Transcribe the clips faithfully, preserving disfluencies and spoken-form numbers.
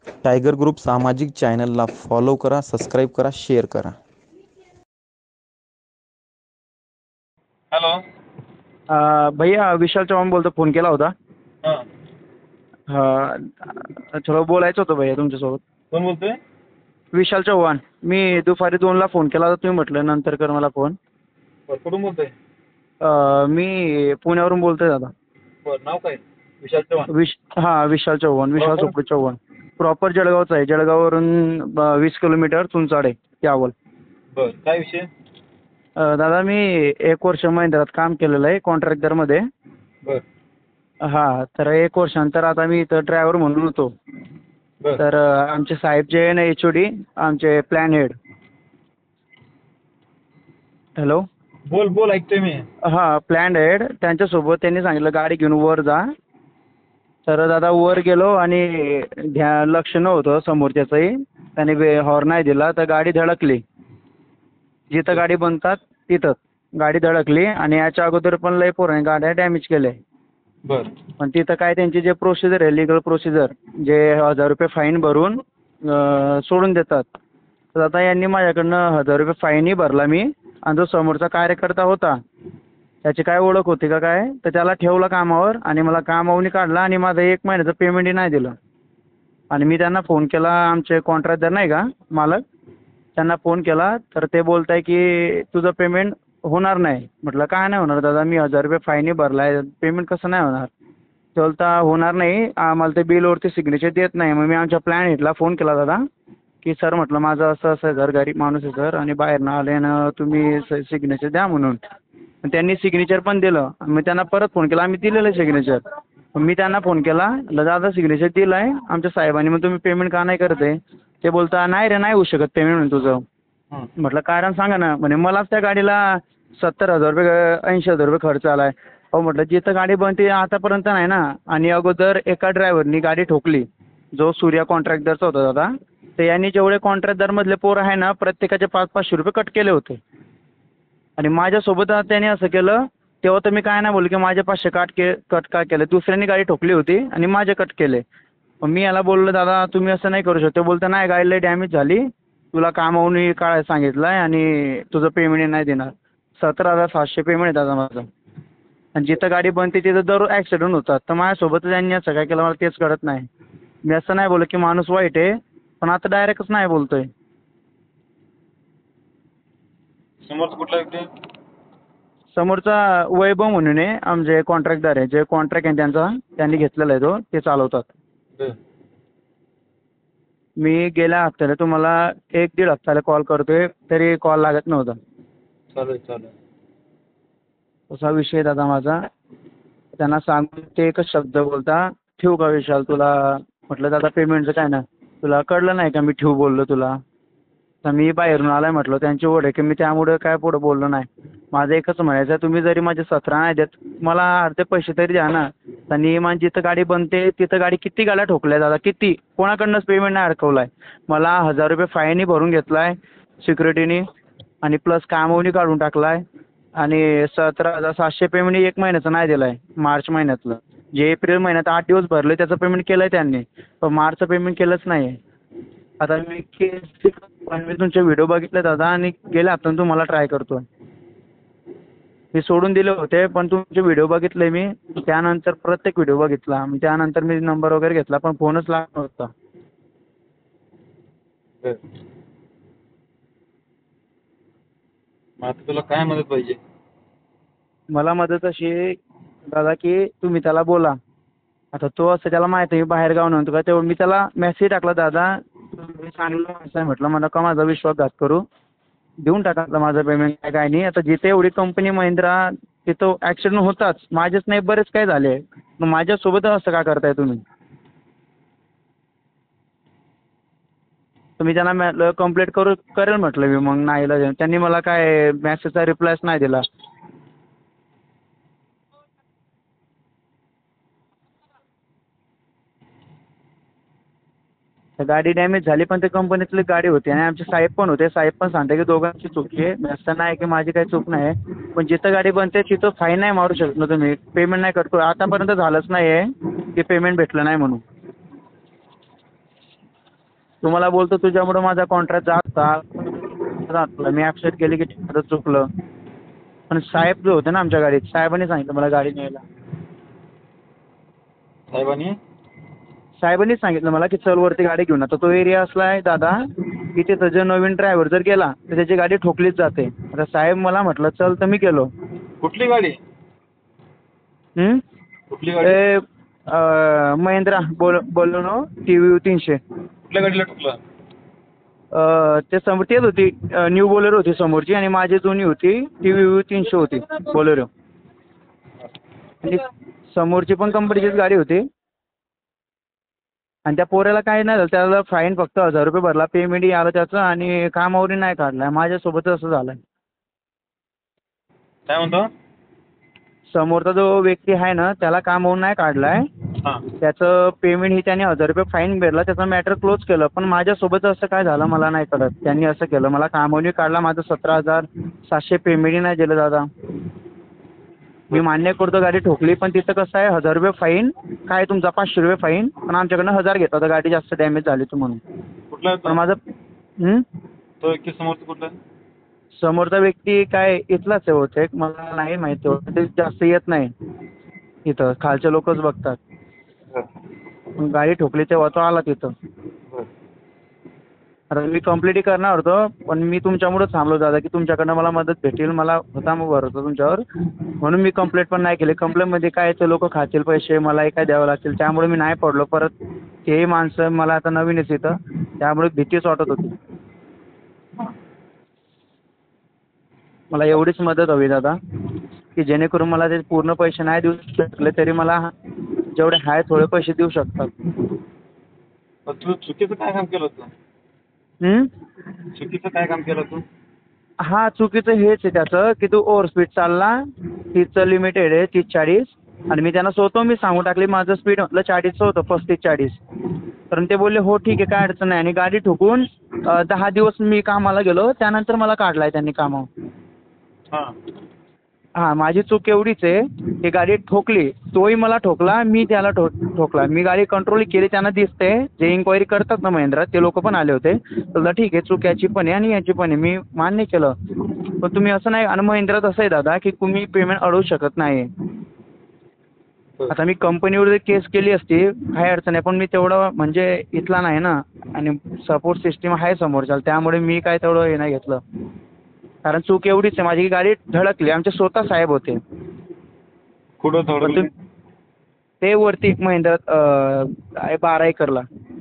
Tiger group सामाजिक चॅनलला follow करा, सबस्क्राईब करा, शेअर करा. हॅलो. अ, भैया विशाल चव्हाण बोलतो. फोन केला होता. हां. हां, थोडं बोलायचं होतं भैया तुमच्यासोबत. कोण बोलतोय? विशाल चव्हाण. मी दुपारी दोनला फोन केला होता. तुम्ही म्हटलं नंतर कर मला फोन. बरं, कुठून बोलतोय? अ, मी पुण्यावरून बोलतोय दादा. बरं, नाव काय? विशाल चव्हाण. विश हां विशाल चव्हाण. विशाल Proper? सुप्रे चव्हाण. प्रॉपर जळगावचा आहे. जळगाववरून ब- वीस किलोमीटर तुंचाडे यावल. बरं, काय विषय? अ, दादा मी एक वर्ष महिंद्रात काम केलेलं आहे कॉन्ट्रॅक्टरमध्ये. बरं. हां, तर एक वर्षानंतर आता मी इथं ड्रायव्हर म्हणून होतो. बरं. तर अ, आमचे साहेब जे आहे ना एच ओ डी, आमचे प्लॅन हेड. हॅलो. बोल बोल ऐकतोय मी. हां, प्लॅन हेड त्यांच्यासोबत त्यांनी सांगितलं गाडी घेऊन वर जा. तर दादा वर गेलो आणि ध्या लक्ष नव्हतं समोरच्याचंही. त्याने बे हॉर्न नाही दिला तर गाडी धडकली. जिथं गाडी बनतात तिथंच गाडी धडकली आणि याच्या अगोदर पण लय पोरांनी गाड्या डॅमेज केल्या. बरं. पण तिथं काय त्यांची जे प्रोसिजर आहे लिगल प्रोसिजर, जे हजार रुपये फाईन भरून अ, सोडून देतात. तर आता यांनी माझ्याकडनं हजार रुपये फाईनही भरला मी. आणि जो समोरचा कार्यकर्ता होता त्याची काय ओळख होती का काय, तर त्याला ठेवलं कामावर आणि मला कामावरून काढला आणि माझं एक महिन्याचं पेमेंटही नाही दिलं. आणि मी त्यांना फोन केला, आमचे कॉन्ट्रॅक्टर नाही का मालक, त्यांना फोन केला तर ते बोलत आहे की तुझं पेमेंट होणार नाही. म्हटलं काय नाही होणार दादा, मी हजार रुपये फाईनही भरला आहे, पेमेंट कसं नाही होणार. ते बोलता होणार नाही, आम्हाला ते बिलवरती सिग्नेचर देत नाही. मग मी आमच्या प्लॅन हेडला फोन केला दादा की सर म्हटलं माझं असं असं घर गरीब माणूस आहे सर आणि बाहेरनं आले ना तुम्ही सिग्नेचर द्या म्हणून. पण त्यांनी सिग्नेचर पण दिलं. मी त्यांना परत फोन केला, आम्ही दिलेलं सिग्नेचर. मी त्यांना फोन केला, म्हटलं दादा सिग्नेचर दिलं आहे आमच्या साहेबांनी, मग तुम्ही पेमेंट का नाही करत आहे. ते बोलता नाही रे नाही होऊ शकत पेमेंट म्हणून तुझं. हं. म्हटलं कारण सांगा ना. म्हणे मलाच त्या गाडीला सत्तर हजार रुपये ऐंशी हजार रुपये खर्च आला आहे. हो म्हटलं जिथं गाडी बनते आतापर्यंत नाही ना. आणि अगोदर एका ड्रायव्हरनी गाडी ठोकली जो सूर्या कॉन्ट्रॅक्टरचा होता दादा. तर यांनी जेवढे कॉन्ट्रॅक्टरमधले पोरं आहे ना प्रत्येकाचे पाच पाचशे रुपये कट केले होते. आणि माझ्यासोबत त्याने असं केलं. तेव्हा तर मी काय नाही बोललो की माझे पाचशे काट के कट का केले. दुसऱ्यांनी गाडी ठोकली होती आणि माझे कट केले. मग मी याला बोललो दादा तुम्ही असं नाही करू शकतो. बोलतो नाही गाडी लय डॅमेज झाली, तुला कामावून काढायला सांगितलं आहे आणि तुझं पेमेंट नाही देणार. सतरा हजार सातशे पेमेंट आहे दादा माझं. आणि जिथं गाडी बनते तिथं दररोज ॲक्सिडेंट होतात. तर माझ्यासोबतच यांनी असं काय केलं मला तेच कळत नाही. मी असं नाही बोललो की माणूस वाईट आहे, पण आता डायरेक्टच नाही बोलतोय. समोरचा कुठला व्यक्ती? समोरचा वैभव म्हणून आहे, आमचे कॉन्ट्रॅक्टदार आहे. जे कॉन्ट्रॅक्ट आहे त्यांचा त्यांनी घेतलेला आहे तो, ते चालवतात. बरं. मी गेल्या हप्त्याला तुम्हाला एक दीड हप्त्याला कॉल करतोय तरी कॉल लागत नव्हता. चालेल चालेल. असा विषय दादा माझा. त्यांना सांगून ते एकच शब्द बोलता ठेवू का विशाल तुला. म्हटलं दादा पेमेंटचं काय ना, तुला कळलं नाही का मी ठेवू बोललो तुला. तर मी बाहेरून आलाय म्हटलं त्यांची ओढ आहे की मी त्यामुळे काय पुढं बोललो नाही. माझं एकच म्हणायचं तुम्ही जरी माझे सतरा नाही देत मला अर्धे पैसे तरी द्या ना. आणि माझी जिथं गाडी बनते तिथं गाडी किती गाड्या ठोकल्या दादा, किती कोणाकडनंच पेमेंट नाही अडकवलं आहे. मला हजार रुपये फाईनही भरून घेतला आहे सिक्युरिटीनी आणि प्लस कामावूनही काढून टाकला आहे. आणि सतरा हजार सातशे पेमेंट एक महिन्याचं नाही दिलं आहे मार्च महिन्यातलं. जे एप्रिल महिन्यात आठ दिवस भरले त्याचं पेमेंट केलं आहे त्यांनी, पण मार्चचं पेमेंट केलंच नाही आहे. आता मी केस पण मी तुमचे व्हिडिओ बघितले दादा आणि गेल्या हप्त्यात तुम्हाला ट्राय करतो. मी सोडून दिले होते पण तुमचे व्हिडिओ बघितले मी, त्यानंतर प्रत्येक व्हिडिओ बघितला. त्यानंतर मी नंबर वगैरे घेतला पण फोनच लागत नव्हता. बरं. मग आता तुला काय मदत पाहिजे? मला मला मदत अशी आहे दादा की तुम्ही त्याला बोला. आता तो असं त्याला माहिती आहे बाहेर गाव नव्हतं का, तेव्हा मी त्याला मेसेज टाकला दादा तुम्ही चांगलं माणसं आहे म्हटलं मला का माझा विश्वासघात करू, देऊन टाका माझं पेमेंट काय काय नाही. आता जिथे एवढी कंपनी महिंद्रा तिथं ॲक्सिडेंट होताच, माझेच नाही बरेच काय झाले. मग माझ्यासोबत असं का करताय तुम्ही. तर मी त्यांना मॅ कंप्लेंट करू करेल म्हटलं मी मग नाही इलाज. त्यांनी मला काय मॅसेजचा रिप्लायच नाही दिला. तर गाडी डॅमेज झाली पण ते कंपनीतली गाडी होती आणि आमचे साहेब पण होते. साहेब पण सांगते की दोघांची चुकी आहे, असं नाही की माझी काही चूक नाही. पण जिथं गाडी बनते तिथं फाईन नाही मारू शकत ना तुम्ही, पेमेंट नाही कट करू. आतापर्यंत झालंच नाही आहे की पेमेंट भेटलं नाही म्हणून. तुम्हाला बोलतो तुझ्यामुळे माझा कॉन्ट्रॅक्ट जात मी ॲक्सेप्ट केली की माझं चुकलं. पण साहेब जो होते ना आमच्या गाडीत, साहेबांनी सांगितलं मला गाडी न्यायला. साहेबांनी साहेबांनीच सांगितलं मला की चल वरती गाडी घेऊन. आता तो एरिया असला आहे दादा की तिथं जर नवीन ड्रायव्हर जर गेला तर त्याची गाडी ठोकलीच जाते. आता साहेब मला म्हटलं चल तर मी गेलो. कुठली गाडी हं? कुठली गाडी ए अं, महिंद्रा बोल बोलोनो टी व्ही तीनशे. कुठल्या गाडीला ठोकलं? अं, ते समोर तेच होती न्यू बोलेरो होती समोरची आणि माझी जुनी होती टी व्ही तीनशे होती बोलेरो. आणि समोरची पण कंपनीचीच गाडी होती. आणि त्या पोऱ्याला काही नाही झालं, त्याला फाईन फक्त हजार रुपये भरला, पेमेंटही आलं त्याचं आणि कामावरही नाही काढला. माझ्यासोबत असं झालं आहे. काय म्हणतो? समोरचा जो व्यक्ती आहे ना त्याला कामावरून नाही काढला आहे, हां त्याचं पेमेंट ही त्याने हजार रुपये फाईन भरला, त्याचा मॅटर क्लोज केलं. पण माझ्यासोबत असं काय झालं मला नाही कळत. त्यांनी असं केलं, मला कामावरून काढला, माझं सतरा हजार सातशे पेमेंटही नाही दिलं दादा. मी मान्य करतो गाडी ठोकली, पण तिथं कसं आहे हजार रुपये फाईन काय तुमचा पाचशे रुपये फाईन, पण आमच्याकडनं हजार घेतला होता गाडी जास्त डॅमेज झाली तर म्हणून. कुठला आहे पण तो? माझं हं? तो व्यक्ती समोरचा कुठला आहे? समोरचा व्यक्ती काय इथलाच आहे होते, मला नाही माहिती होतं, ते जास्त येत नाही इथं, खालचे लोकच बघतात. पण गाडी ठोकली तेव्हा तो आला तिथं. आता मी कंप्लीटही करणार होतो, पण मी तुमच्यामुळेच थांबलो दादा की तुमच्याकडनं मला मदत भेटेल, मला होता मग भरोसा तुमच्यावर, म्हणून मी कंप्लेंट पण नाही केली. कंप्लेंटमध्ये काय ते लोक खातील पैसे, मलाही काय द्यावं लागतील, त्यामुळे मी नाही पडलो. परत तेही माणसं मला आता नवीनच इथं, त्यामुळे भीतीच वाटत होती. मला एवढीच मदत हवी दादा की जेणेकरून मला ते पूर्ण पैसे नाही देऊ शकले तरी मला जेवढे आहे थोडे पैसे देऊ शकतात. पण तू चुकीचं काय काम केलं तू? हं? चुकीचं काय काम केलं तू? हा चुकीचं हेच आहे त्याचं की तू ओव्हर स्पीड चालला, तीसचं लिमिटेड आहे तीस चाळीस, आणि मी त्यांना स्वतः मी सांगून टाकली माझं स्पीड म्हटलं चाळीसचं होतं, पस्तीस चाळीस. तर ते बोलले हो ठीक आहे काय अडचण नाही, आणि गाडी ठोकून अं, दहा दिवस मी कामाला गेलो, त्यानंतर मला काढला आहे त्यांनी कामावर. हां हां माझी चूक एवढीच आहे की गाडी ठोकली, तोही मला ठोकला, मी त्याला ठो ठोकला मी गाडी कंट्रोल केली, त्यांना दिसते जे इन्क्वायरी करतात ना महिंद्रा ते लोक पण आले होते. तर ठीक आहे चूक याची पण आहे आणि याची पण आहे, मी मान्य केलं. पण तुम्ही असं नाही, आणि महिंद्रात असं आहे दादा की तुम्ही पेमेंट अडवू शकत नाही. आता मी कंपनीवर जर केस केली असती काही अडचण नाही, पण मी तेवढं म्हणजे इथला नाही ना, आणि सपोर्ट सिस्टीम आहे समोरच्या, त्यामुळे मी काय तेवढं हे नाही घेतलं. कारण चूक एवढीच आहे माझी की गाडी धडकली, आमचे स्वतः साहेब होते. कुठं पण थोडं तुम- ते वरती महिंद्रात अं, बारा एकरला.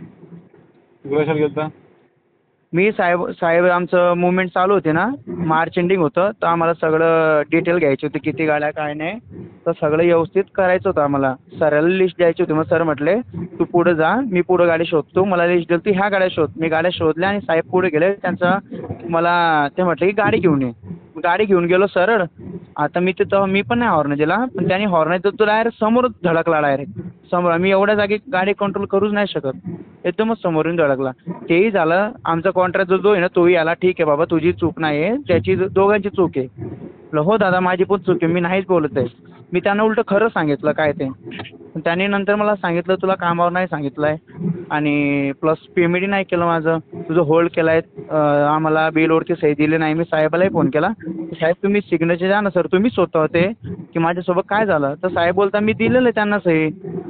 कशाला गेलता? मी साहेब साहेब आमचं मुवमेंट चालू होते ना, मार्च एंडिंग होतं, तर आम्हाला सगळं डिटेल घ्यायची होती, किती गाड्या काय नाही, तर सगळं व्यवस्थित करायचं होतं आम्हाला. सराला लिस्ट द्यायची होती. मग सर म्हटले तू पुढं जा, मी पुढं गाडी शोधतो, मला लिस्ट दिली ती ह्या गाड्या शोध. मी गाड्या शोधल्या आणि साहेब पुढे गेले, त्यांचा मला ते म्हटले की गाडी घेऊन ये. गाडी घेऊन गेलो सरळ. आता मी तिथं मी पण नाही हॉर्न दिला, पण त्यांनी हॉर्न दिला तो डायरेक्ट समोरच धडकला, डायरेक्ट समोर. आम्ही एवढ्या जागी गाडी कंट्रोल करूच नाही शकत, एकदमच समोरून धडकला. तेही झालं, आमचा कॉन्ट्रॅक्ट जो आहे ना तोही आला, ठीक आहे बाबा तुझी चूक नाही आहे, त्याची दोघांची चूक आहे. म्हटलं हो दादा माझी पण चूक आहे, मी नाहीच बोलत आहे. मी त्यांना उलटं खरं सांगितलं काय ते. पण त्यांनी नंतर मला सांगितलं तुला कामावर नाही सांगितलं आहे, आणि प्लस पेमेंटही नाही केलं माझं, तुझं होल्ड केलं आहे, आम्हाला बिलवरती सही दिली नाही. मी साहेबालाही फोन केला, साहेब तुम्ही सिग्नेचर द्या ना सर, तुम्ही स्वतः होते की माझ्यासोबत काय झालं. तर साहेब बोलता मी दिलेलं आहे त्यांना सही.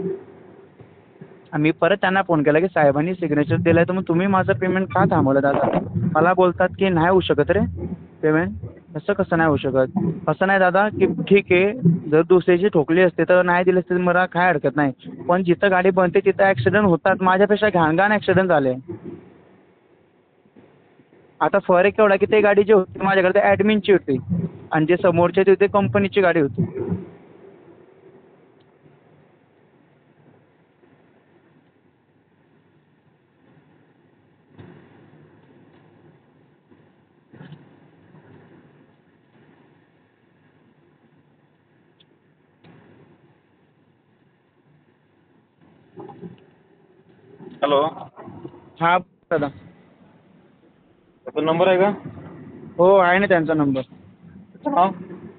मी परत त्यांना फोन केला की साहेबांनी सिग्नेचर दिलं आहे, तर मग तुम्ही माझं पेमेंट का थांबवलं दादा. मला बोलतात की नाही होऊ शकत रे पेमेंट. असं कसं नाही होऊ शकत. असं नाही दादा की ठीक आहे जर दुसऱ्याची ठोकली असते तर नाही दिली असते मला काय हरकत नाही, पण जिथं गाडी बनते तिथं ॲक्सिडेंट होतात. माझ्यापेक्षा घाणघाण ॲक्सिडेंट झाले. आता फरक एवढा की ते गाडी जी होती माझ्याकडे ते ॲडमिनची होती, आणि जे समोरचे होते ते कंपनीची गाडी होती. हॅलो हा दादा. त्याचा नंबर आहे का? हो आहे ना त्यांचा नंबर. त्याचं नाव?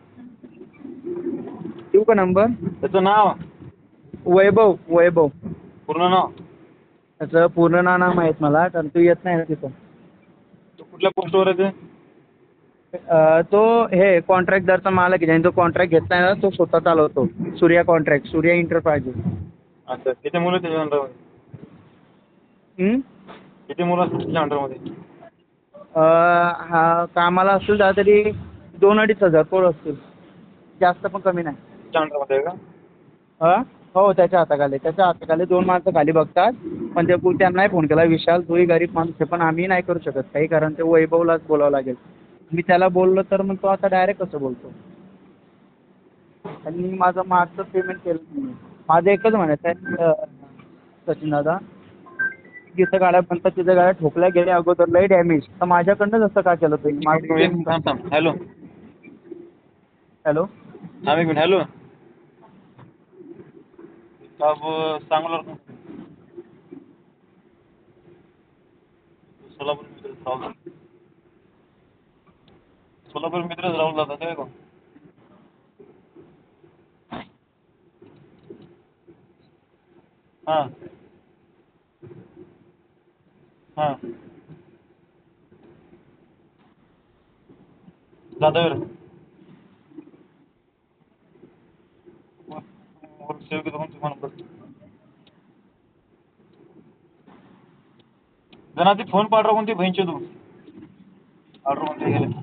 देऊ का नंबर? त्याचं नाव? वैभव वैभव पूर्ण नाव? त्याचं पूर्ण नाव नाही माहीत मला, कारण तू येत नाही ना तिथं. तो कुठल्या पोस्टवर आहे ते? अं, तो हे कॉन्ट्रॅक्टदारचा मालक आहे, ज्याने तो कॉन्ट्रॅक्ट घेतला आहे ना तो स्वतः चालवतो. Surya contract, Surya enterprises. अच्छा, किती मुलं त्याच्या अंडरमध्ये? हं? किती मुलं असतात त्याच्या अंडरमध्ये? अं, हा कामाला असतील त्या तरी दोन अडीच हजार पोरं असतील, जास्त पण कमी नाही. त्याच्या अंडरमध्ये आहे का? हां हो, त्याच्या हाताखाली त्याच्या हाताखाली दोन माणसं खाली बघतात. पण ते तू त्यांनाही फोन केला, विशाल तूही गरीब माणूस आहे, पण आम्ही नाही करू शकत काही, कारण ते वैभवलाच बोलावं लागेल. मी त्याला बोललो तर मग तो आता डायरेक्ट कसं बोलतो. आणि माझं मागचं पेमेंट केलं नाही. माझं एकच म्हणायचं आहे अं, सचिन दादा, जिथं गाड्या बनतात तिथं गाड्या ठोकल्या गेल्या अगोदर लय डॅमेज, तर माझ्याकडनं जसं का केलं तुम्ही एक माझं मिनिट पेमेंट. थांब थांब. Hello, hello. थांब एक मिनिट. हॅलो साहेब, चांगलं सोलापूर मित्र राहुल सोलापूर मित्र राहुल दादा काय का? हां हां दादावर सेव घेतो मग तुम्हाला बघ जना ती फोन पाडरा कोणती बहीणची तू ऑर्डर कोणती गेले.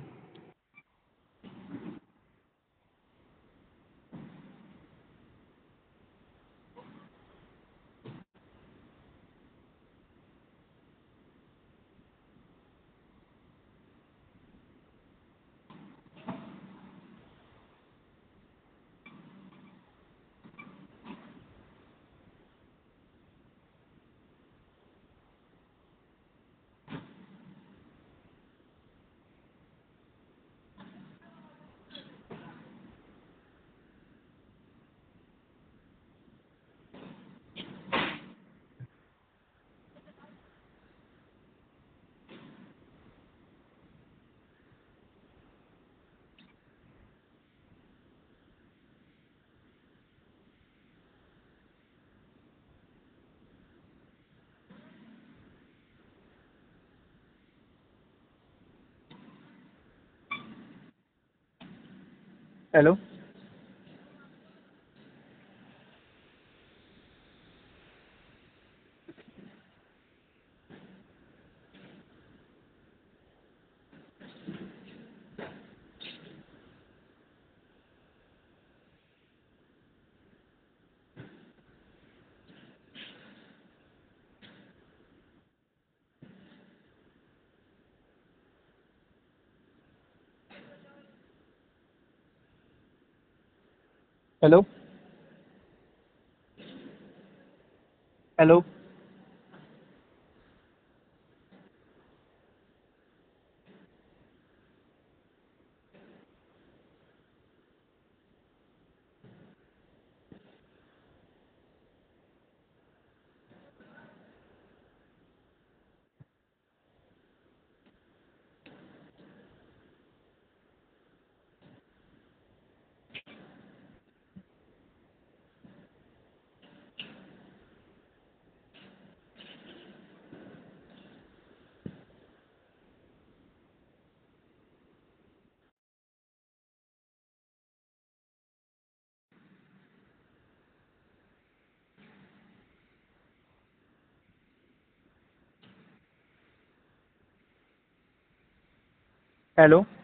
हॅलो. हॅलो. हॅलो. हॅलो.